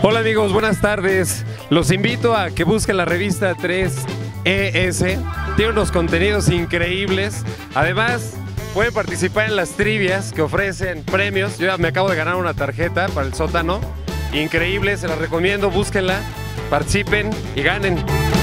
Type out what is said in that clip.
Hola amigos, buenas tardes. Los invito a que busquen la revista 3ES. Tiene unos contenidos increíbles. Además, pueden participar en las trivias que ofrecen premios. Yo ya me acabo de ganar una tarjeta para el sótano. Increíble, se las recomiendo, búsquenla, participen y ganen.